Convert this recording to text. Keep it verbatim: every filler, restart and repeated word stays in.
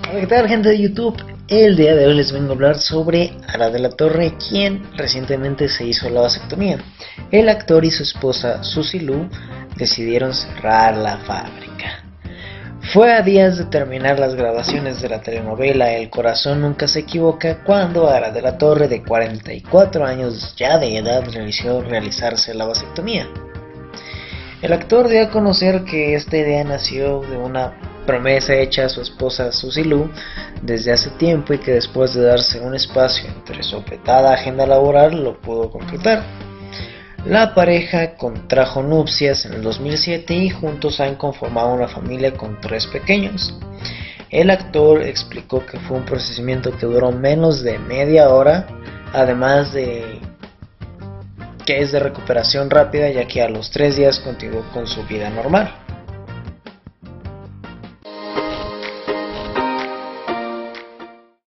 Hola, ¿qué tal, gente de YouTube? El día de hoy les vengo a hablar sobre Ara de la Torre, quien recientemente se hizo la vasectomía. El actor y su esposa Suzy Lu decidieron cerrar la fábrica. Fue a días de terminar las grabaciones de la telenovela El corazón nunca se equivoca cuando Ara de la Torre, de cuarenta y cuatro años ya de edad, realizó realizarse la vasectomía. El actor dio a conocer que esta idea nació de una promesa hecha a su esposa Suzy Lu desde hace tiempo y que después de darse un espacio entre su apretada agenda laboral lo pudo concretar. La pareja contrajo nupcias en el dos mil siete y juntos han conformado una familia con tres pequeños. El actor explicó que fue un procedimiento que duró menos de media hora, además de que es de recuperación rápida, ya que a los tres días continuó con su vida normal.